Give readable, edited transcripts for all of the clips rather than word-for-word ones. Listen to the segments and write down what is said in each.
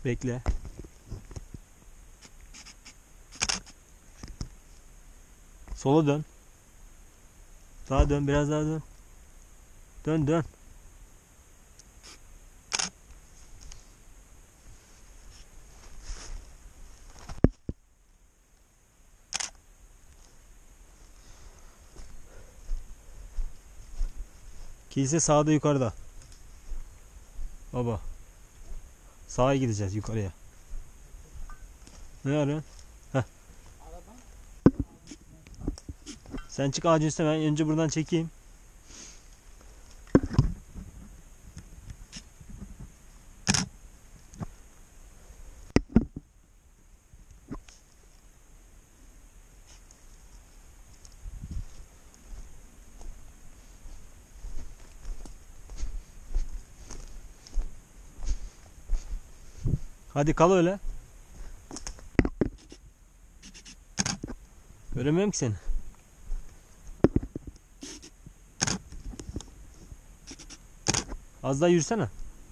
Bekle. Sola dön. Daha dön, biraz daha dön. Dön dön. Kilise sağda, yukarıda. Baba. Sağa gideceğiz, yukarıya. Ne arıyorsun? Heh. Sen çık ağacın üstüne, ben önce buradan çekeyim. Hadi kal öyle. Göremiyorum ki seni. Az daha yürüsene.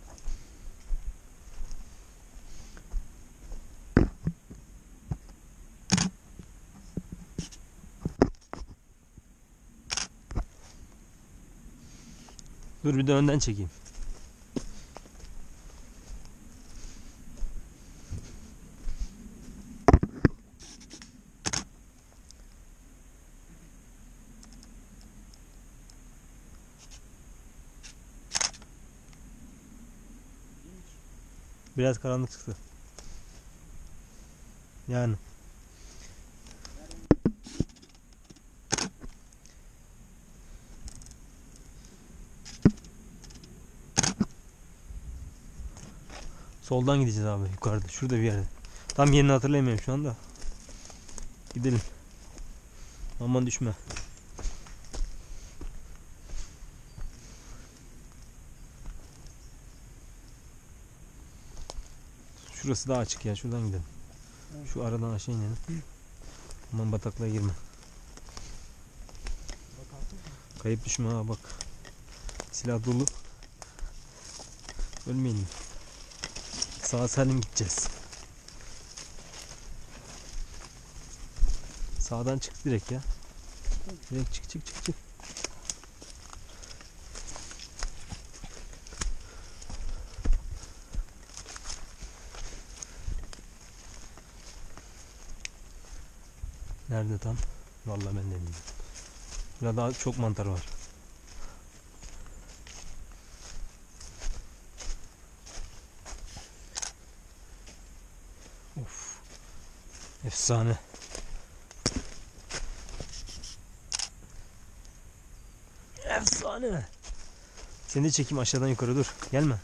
Dur bir de önden çekeyim. Biraz karanlık çıktı. Yani. Soldan gideceğiz abi, yukarıda. Şurada bir yerde. Tam yerini hatırlayamıyorum şu anda. Gidelim. Aman düşme. Şurası daha açık ya. Şuradan gidelim. Şu aradan aşağı inelim. Aman bataklığa girme. Kayıp düşme ha, bak. Silah dolu. Ölmeyelim. Sağ salim gideceğiz. Sağdan çık direkt ya. Direkt çık çık çık çık. Nerede tam? Vallahi ben de bilmiyorum. Burada daha çok mantar var. Of. Efsane. Efsane. Seni de çekeyim aşağıdan yukarı, dur. Gelme.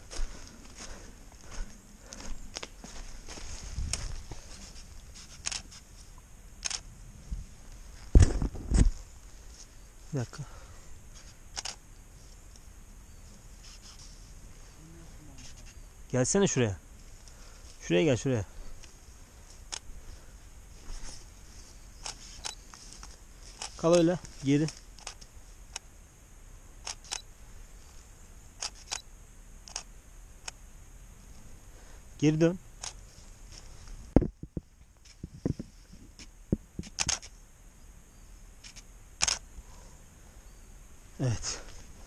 Bir dakika. Gelsene şuraya. Şuraya gel, şuraya. Kal öyle. Geri. Geri dön. Evet.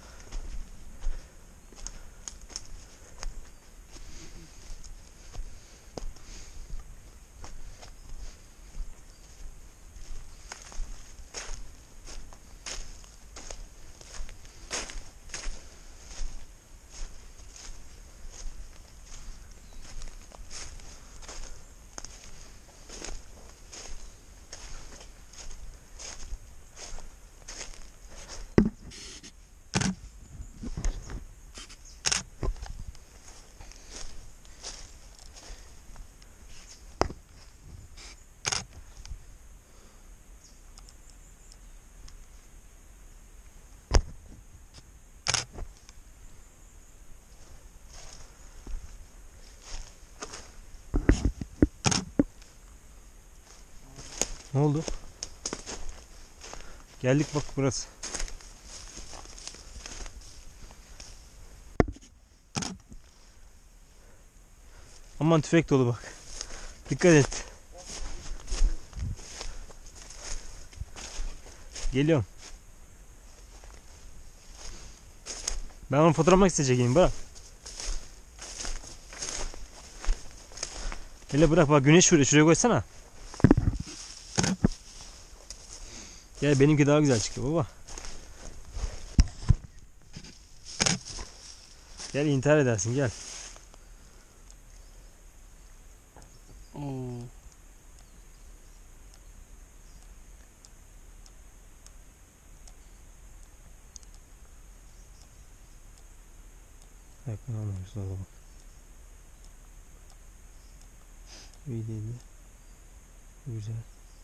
Ne oldu? Geldik bak, burası. Aman tüfek dolu bak. Dikkat et. Geliyorum. Ben onu fotoğrafmak isteyeceğim. Bırak. Hele bırak bak, güneş vuruyor. Şuraya koysana. Gel, benimki daha güzel çıkıyor baba. Gel, intihar edersin, gel. Oo. Yakın almamış o zaman. İyi değil mi? Güzel.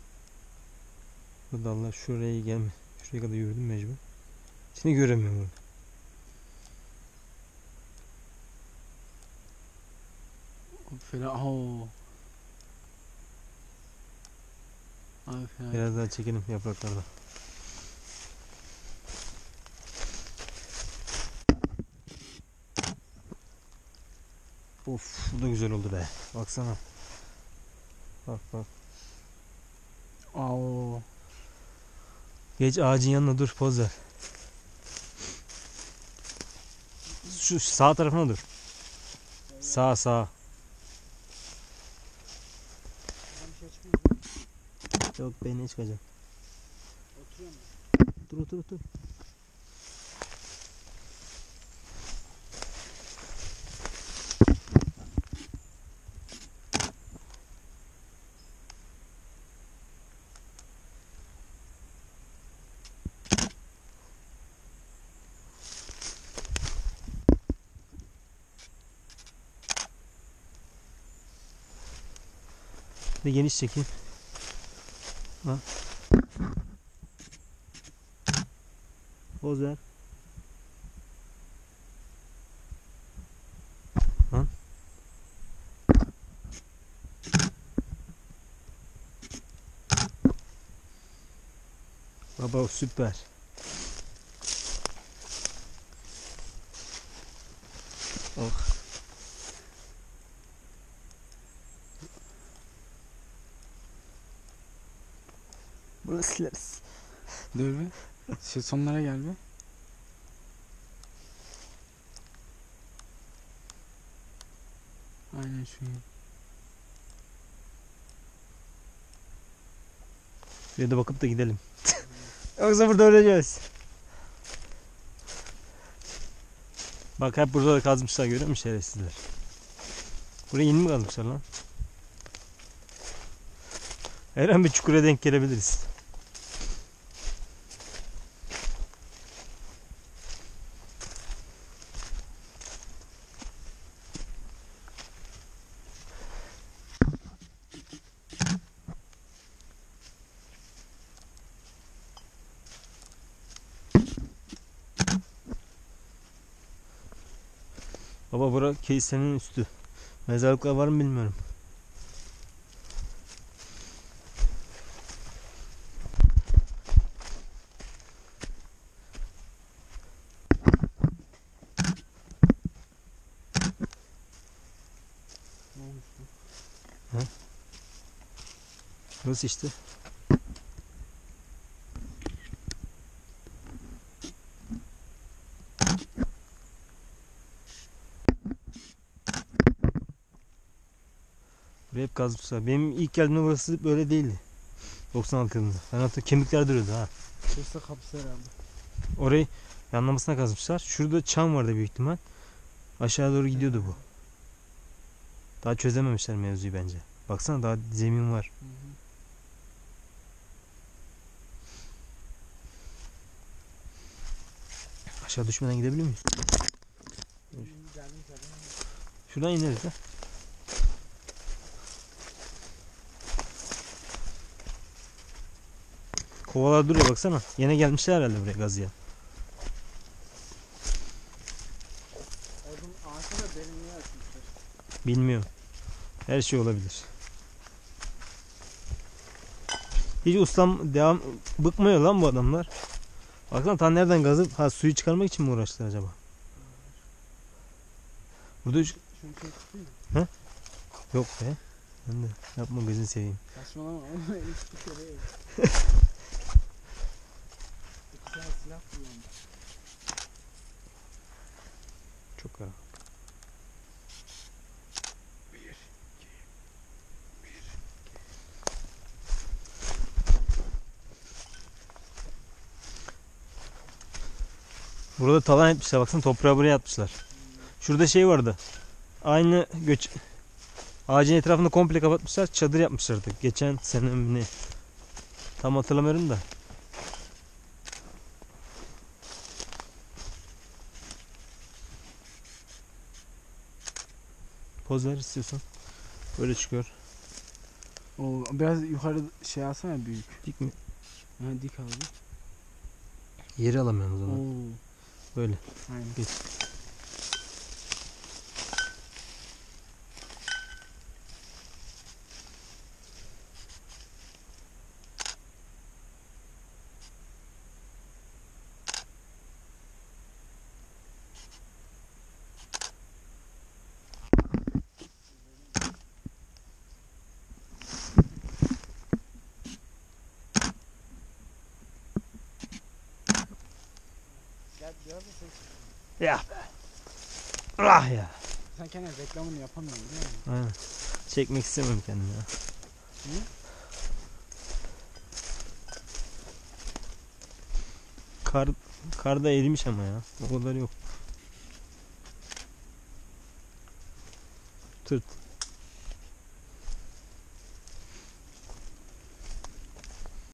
Bu dallar şuraya gelme. Şuraya kadar yürüdüm mecbur. Seni göremiyorum burada. Fena. Oo. Abi fena. Biraz daha çekelim yapraklardan. Of, bu da güzel oldu be. Baksana. Bak bak. Oo. Geç ağacın yanına, dur, poz ver. Şu sağ tarafına dur. Sağ sağ. Yok, ben ne çıkacağım. Dur otur otur. Bir geniş çekeyim. Ha. Poz ver. Lan. Baba süper. Oh. Bunu sileriz. Dur bir. Şu sonlara gel bir. Aynen şu. Şuraya da bakıp da gidelim. Yoksa burada öleceğiz. Bak, hep burada da kazmışlar, görüyor musun şerefsizler? Buraya yeni mi kazmışlar lan? Her an bir çukura denk gelebiliriz. Baba, bura kilisenin üstü. Mezarlıklar var mı bilmiyorum. Ne olmuş bu? Burası işte. Buraya hep kazmışlar. Benim ilk geldiğimde burası böyle değildi. 96 yılında. Ben hatta kemikler duruyordu ha. Şurası kapısı herhalde. Orayı yanlamasına kazmışlar. Şurada çam vardı büyük ihtimal. Aşağı doğru gidiyordu bu. Daha çözememişler mevzuyu bence. Baksana, daha zemin var. Hı hı. Aşağı düşmeden gidebiliyor muyuz? Şuradan ineriz ha. Kovalar duruyor, baksana. Yine gelmişler herhalde buraya gazıya. Odun ağaçta da derinliğe açmışlar. Bilmiyorum. Her şey olabilir. Hiç ustam bıkmıyor lan bu adamlar. Baksana, ta nereden gazı, suyu çıkarmak için mi uğraştılar acaba? Burada Şunu çekti mi? He? Yok be. Ben de yapma gözünü seveyim. Saçmalama ama hiçbir kere yok. İki tane silah kullandım. Çok karanlık. Burada talan etmişler, baksana toprağı buraya atmışlar. Şurada şey vardı. Aynı göç ağacın etrafını komple kapatmışlar, çadır yapmışlardı. Geçen sene mi ne? Tam hatırlamıyorum da. Poz ver istiyorsan. Böyle çıkıyor. O biraz yukarı şey alsana büyük. Dik mi? Ha dik abi. Yeri alamıyorum o zaman. Oo. Böyle. Aynen. Geç. Gel biraz da Ya be. Ah ya. sen kendin reklamını yapamıyorsun değil mi? Aynen. Çekmek istemiyorum kendimi ya. Niye? Karda erimiş ama ya. O kadar yok. Tırt.